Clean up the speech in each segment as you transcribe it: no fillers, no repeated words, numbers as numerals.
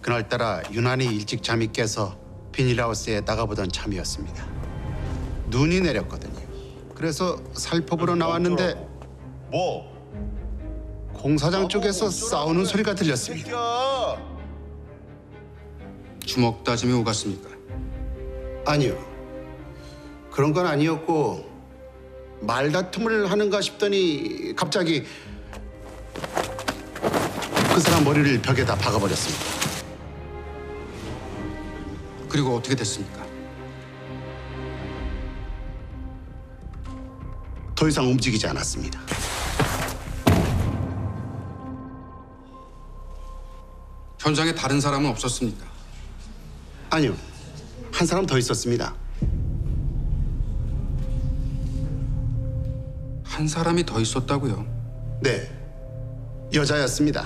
그날따라 유난히 일찍 잠이 깨서 비닐하우스에 나가보던 참이었습니다. 눈이 내렸거든요. 그래서 살포보러 나왔는데 뭐? 공사장 쪽에서 싸우는 소리가 들렸습니다. 주먹 다짐이 오갔습니까? 아니요. 그런 건 아니었고 말다툼을 하는가 싶더니 갑자기 그 사람 머리를 벽에다 박아버렸습니다. 그리고 어떻게 됐습니까? 더 이상 움직이지 않았습니다. 현장에 다른 사람은 없었습니까? 아니요. 한 사람 더 있었습니다. 한 사람이 더 있었다고요? 네. 여자였습니다.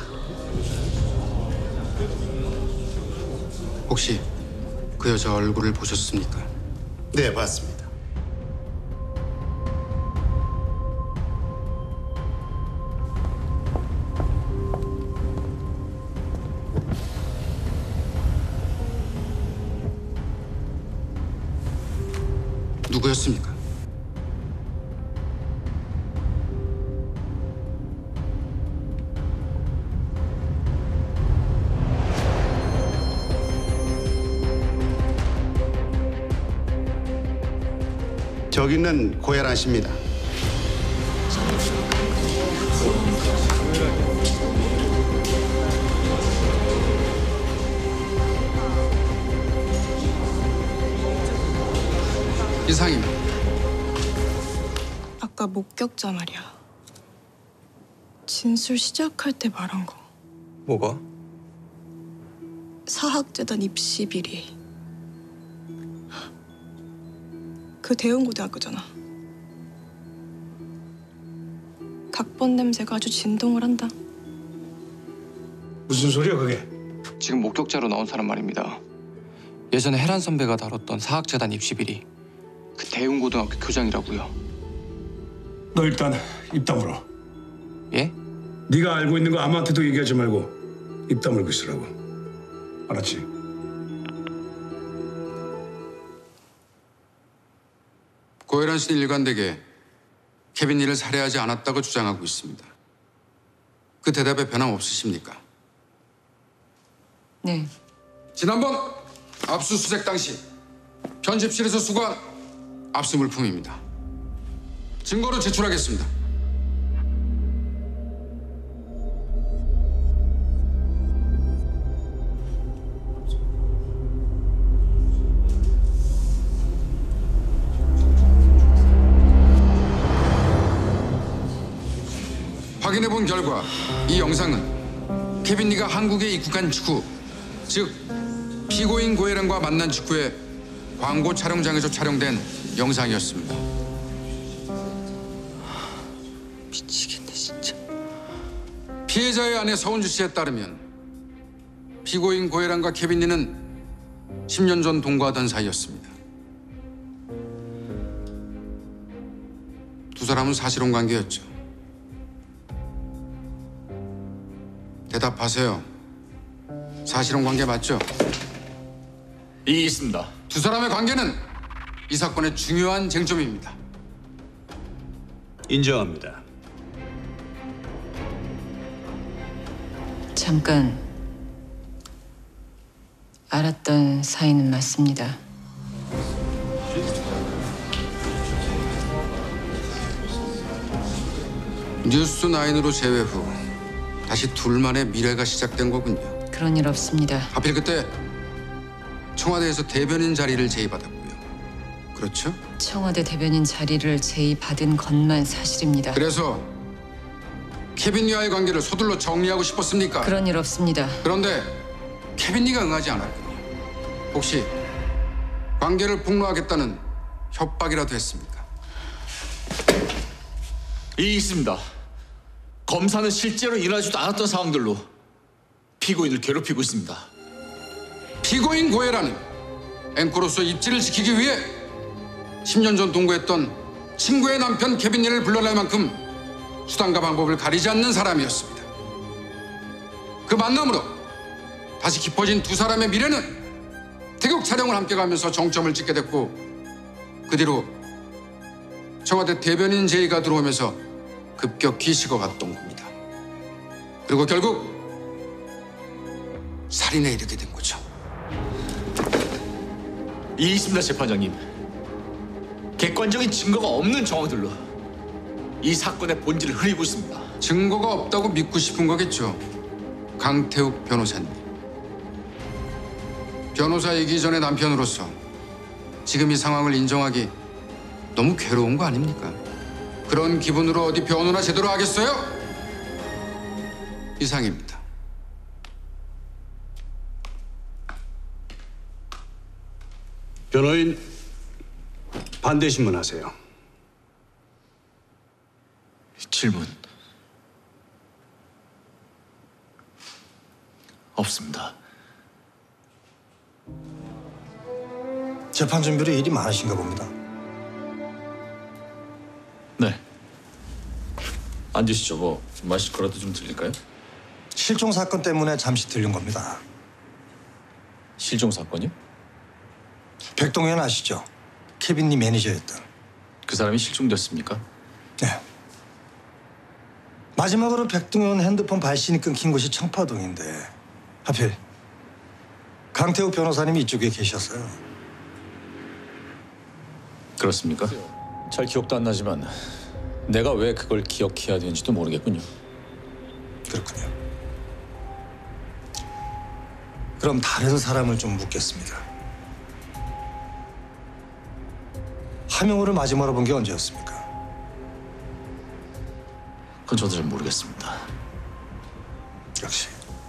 혹시 그 여자 얼굴을 보셨습니까? 네, 봤습니다. 누구였습니까? 저기는 고혜란 씨입니다. 이상입니다. 아까 목격자 말이야. 진술 시작할 때 말한 거. 뭐가? 사학재단 입시 비리. 그 대운고등학교잖아. 각본 냄새가 아주 진동을 한다. 무슨 소리야 그게? 지금 목격자로 나온 사람 말입니다. 예전에 혜란 선배가 다뤘던 사학재단 입시비리 그 대운고등학교 교장이라고요. 너 일단 입 다물어. 예? 네가 알고 있는 거 아무한테도 얘기하지 말고 입 다물고 있으라고. 알았지? 고혜란 씨는 일관되게 케빈 리를 살해하지 않았다고 주장하고 있습니다. 그 대답에 변함 없으십니까? 네. 지난번 압수수색 당시 편집실에서 수거한 압수 물품입니다. 증거로 제출하겠습니다. 확인해본 결과 이 영상은 케빈 리가 한국에 입국한 직후, 즉 피고인 고혜란과 만난 직후에 광고 촬영장에서 촬영된 영상이었습니다. 미치겠네 진짜. 피해자의 아내 서은주 씨에 따르면 피고인 고혜란과 케빈 리는 10년 전 동거하던 사이였습니다. 두 사람은 사실혼 관계였죠. 대답하세요. 사실혼 관계 맞죠? 이 있습니다. 두 사람의 관계는 이 사건의 중요한 쟁점입니다. 인정합니다. 잠깐 알았던 사이는 맞습니다. 뉴스9으로 재회 후 다시 둘만의 미래가 시작된 거군요. 그런 일 없습니다. 하필 그때 청와대에서 대변인 자리를 제의받았고요. 그렇죠? 청와대 대변인 자리를 제의받은 것만 사실입니다. 그래서 케빈 리와의 관계를 서둘러 정리하고 싶었습니까? 그런 일 없습니다. 그런데 케빈 리가 응하지 않았군요. 혹시 관계를 폭로하겠다는 협박이라도 했습니까? 이 있습니다. 검사는 실제로 일어나지도 않았던 상황들로 피고인을 괴롭히고 있습니다. 피고인 고혜란은 앵커로서 입지를 지키기 위해 10년 전 동거했던 친구의 남편 케빈 리를 불러낼 만큼 수단과 방법을 가리지 않는 사람이었습니다. 그 만남으로 다시 깊어진 두 사람의 미래는 태국 촬영을 함께 가면서 정점을 찍게 됐고, 그 뒤로 청와대 대변인 제의가 들어오면서 급격히 식어갔던 겁니다. 그리고 결국 살인에 이르게 된 거죠. 이 있습니다, 재판장님. 객관적인 증거가 없는 정황들로 이 사건의 본질을 흐리고 있습니다. 증거가 없다고 믿고 싶은 거겠죠. 강태욱 변호사님. 변호사이기 전에 남편으로서 지금 이 상황을 인정하기 너무 괴로운 거 아닙니까? 그런 기분으로 어디 변호나 제대로 하겠어요? 이상입니다. 변호인 반대 신문하세요. 질문 없습니다. 재판 준비로 일이 많으신가 봅니다. 네. 앉으시죠. 뭐 마실 거라도 좀 드릴까요? 실종 사건 때문에 잠시 들른 겁니다. 실종 사건이요? 백동현 아시죠? 케빈님 매니저였던. 그 사람이 실종됐습니까? 네. 마지막으로 백동현 핸드폰 발신이 끊긴 곳이 청파동인데 하필 강태욱 변호사님이 이쪽에 계셨어요. 그렇습니까? 잘 기억도 안 나지만 내가 왜 그걸 기억해야 되는지도 모르겠군요. 그렇군요. 그럼 다른 사람을 좀 묻겠습니다. 하명호를 마지막으로 본 게 언제였습니까? 그건 저도 잘 모르겠습니다. 역시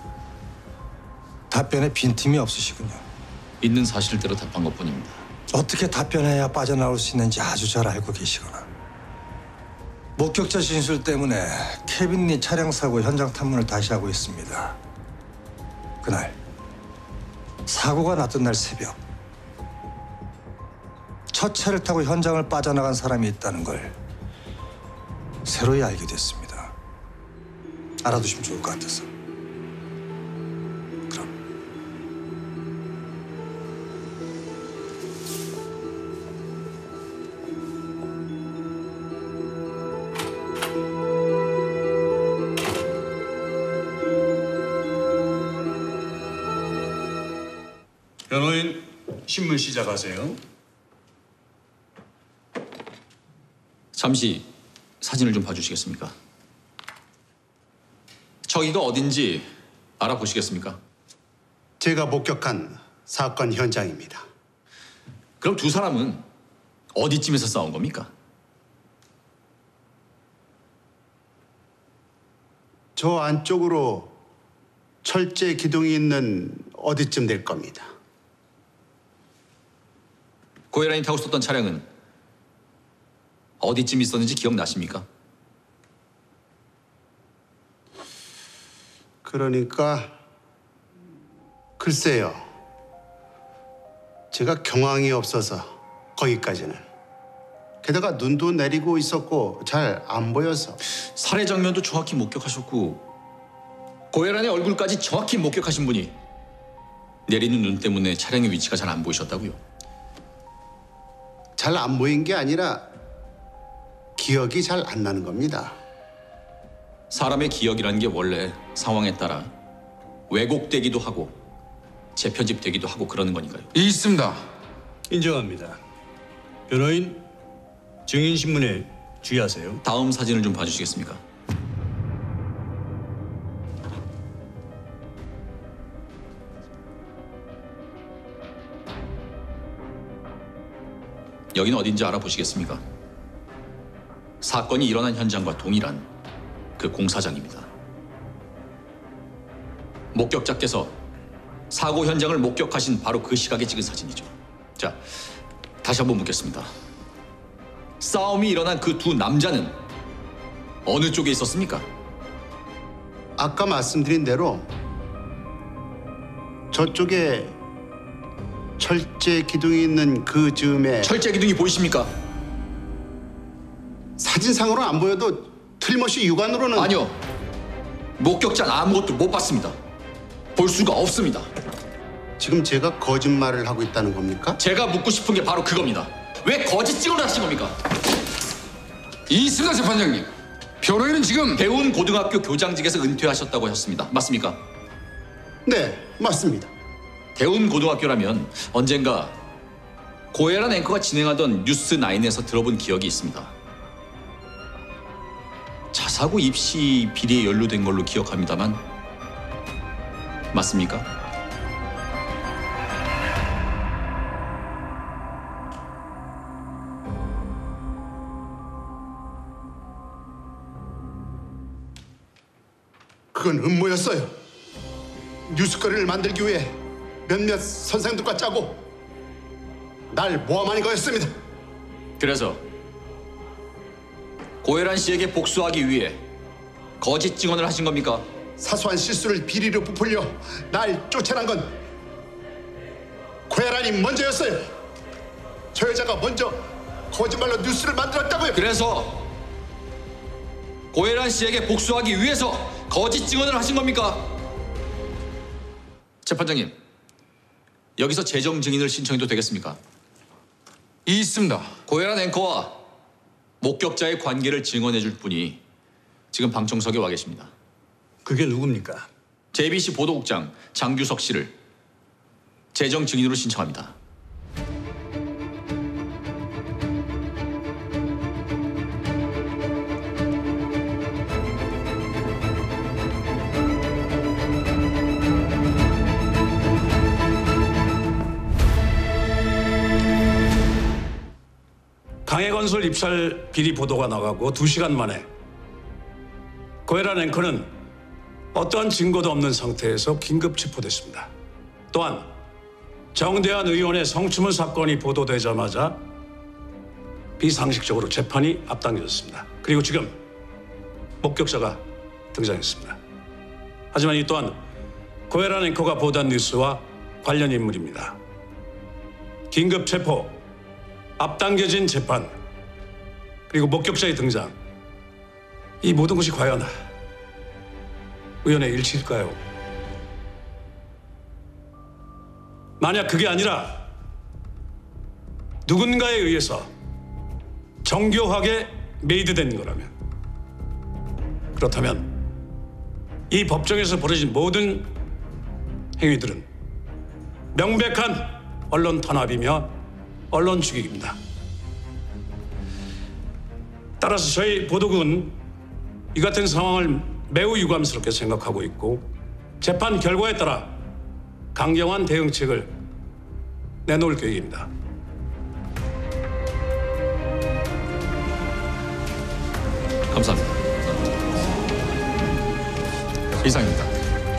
답변에 빈틈이 없으시군요. 있는 사실대로 답한 것뿐입니다. 어떻게 답변해야 빠져나올 수 있는지 아주 잘 알고 계시거나 목격자 진술 때문에 케빈리 차량 사고 현장 탐문을 다시 하고 있습니다. 그날 사고가 났던 날 새벽 첫 차를 타고 현장을 빠져나간 사람이 있다는 걸 새로이 알게 됐습니다. 알아두시면 좋을 것 같아서. 그럼. 변호인 신문 시작하세요. 잠시 사진을 좀 봐주시겠습니까? 저기가 어딘지 알아보시겠습니까? 제가 목격한 사건 현장입니다. 그럼 두 사람은 어디쯤에서 싸운 겁니까? 저 안쪽으로 철제 기둥이 있는 어디쯤 될 겁니다. 고혜란이 타고 있었던 차량은 어디쯤 있었는지 기억나십니까? 그러니까 글쎄요. 제가 경황이 없어서 거기까지는. 게다가 눈도 내리고 있었고 잘 안 보여서. 살해 장면도 정확히 목격하셨고 고혜란의 얼굴까지 정확히 목격하신 분이 내리는 눈 때문에 차량의 위치가 잘 안 보이셨다고요? 잘 안 보인 게 아니라 기억이 잘 안 나는 겁니다. 사람의 기억이라는 게 원래 상황에 따라 왜곡되기도 하고 재편집되기도 하고 그러는 거니까요. 있습니다. 인정합니다. 변호인 증인 신문에 주의하세요. 다음 사진을 좀 봐주시겠습니까? 여기는 어딘지 알아보시겠습니까? 사건이 일어난 현장과 동일한 그 공사장입니다. 목격자께서 사고 현장을 목격하신 바로 그 시각에 찍은 사진이죠. 자, 다시 한번 묻겠습니다. 싸움이 일어난 그 두 남자는 어느 쪽에 있었습니까? 아까 말씀드린 대로 저쪽에 철제 기둥이 있는 그 즈음에 철제 기둥이 보이십니까? 사진상으로는 안 보여도 틀림없이 육안으로는 아니요. 목격자는 아무것도 못 봤습니다. 볼 수가 없습니다. 지금 제가 거짓말을 하고 있다는 겁니까? 제가 묻고 싶은 게 바로 그겁니다. 왜 거짓 증언을 하신 겁니까? 있습니다, 재판장님. 변호인은 지금 대운 고등학교 교장직에서 은퇴하셨다고 하셨습니다. 맞습니까? 네, 맞습니다. 대운 고등학교라면 언젠가 고혜란 앵커가 진행하던 뉴스9에서 들어본 기억이 있습니다. 자사고 입시 비리에 연루된 걸로 기억합니다만 맞습니까? 그건 음모였어요. 뉴스거리를 만들기 위해 몇몇 선생들과 짜고 날 모함하는 거였습니다. 그래서 고혜란 씨에게 복수하기 위해 거짓 증언을 하신 겁니까? 사소한 실수를 비리로 부풀려 날 쫓아난 건 고혜란이 먼저였어요. 저 여자가 먼저 거짓말로 뉴스를 만들었다고요. 그래서 고혜란 씨에게 복수하기 위해서 거짓 증언을 하신 겁니까? 재판장님, 여기서 재정 증인을 신청해도 되겠습니까? 있습니다. 고혜란 앵커와 목격자의 관계를 증언해 줄 분이 지금 방청석에 와 계십니다. 그게 누굽니까? JBC 보도국장 장규석 씨를 재정 증인으로 신청합니다. 강해건설 입찰 비리 보도가 나가고 2시간 만에 고혜란 앵커는 어떠한 증거도 없는 상태에서 긴급 체포됐습니다. 또한 정대한 의원의 성추문 사건이 보도되자마자 비상식적으로 재판이 앞당겨졌습니다. 그리고 지금 목격자가 등장했습니다. 하지만 이 또한 고혜란 앵커가 보도한 뉴스와 관련 인물입니다. 긴급 체포, 앞당겨진 재판, 그리고 목격자의 등장, 이 모든 것이 과연 우연의 일치일까요? 만약 그게 아니라 누군가에 의해서 정교하게 메이드된 거라면, 그렇다면 이 법정에서 벌어진 모든 행위들은 명백한 언론 탄압이며 언론 죽이기입니다. 따라서 저희 보도국은 이 같은 상황을 매우 유감스럽게 생각하고 있고 재판 결과에 따라 강경한 대응책을 내놓을 계획입니다. 감사합니다. 이상입니다.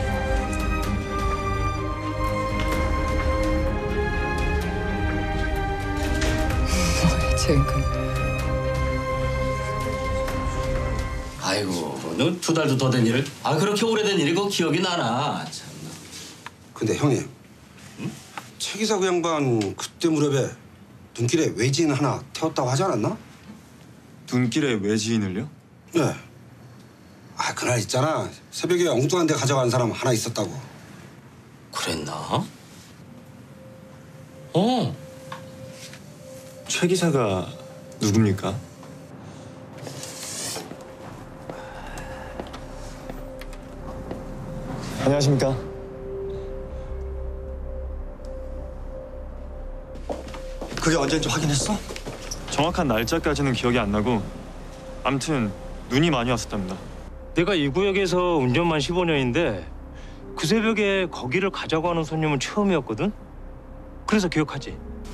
아이고, 너 2달도 더 된 일을 그렇게 오래된 일이 그 기억이 나나. 참나. 근데 형님, 최 기사 그 양반 그때 무렵에 눈길에 외지인 하나 태웠다고 하지 않았나? 눈길에 외지인을요? 네. 그날 있잖아. 새벽에 엉뚱한 데 가져간 사람 하나 있었다고. 그랬나? 최 기사가 누굽니까? 안녕하십니까? 그게 언제인지 확인했어? 정확한 날짜까지는 기억이 안 나고 아무튼 눈이 많이 왔었답니다. 내가 이 구역에서 운전만 15년인데 그 새벽에 거기를 가자고 하는 손님은 처음이었거든? 그래서 기억하지.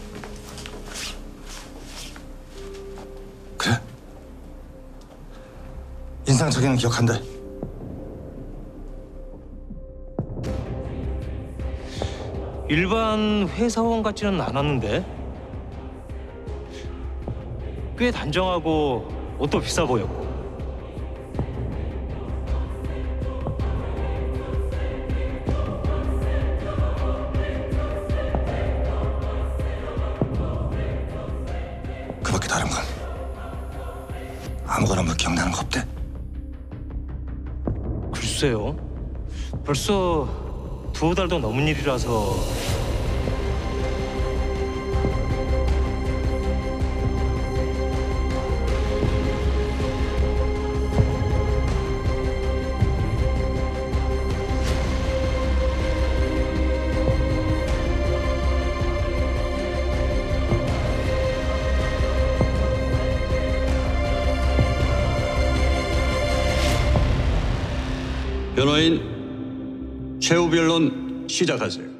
그래? 인상착의는 기억한대. 일반 회사원 같지는 않았는데 꽤 단정하고 옷도 비싸 보였고. 그밖에 다른 건 아무거나 뭐 기억나는 거 없대? 글쎄요. 벌써 두어 달도 넘은 일이라서. 변호인 최후 변론 시작하세요.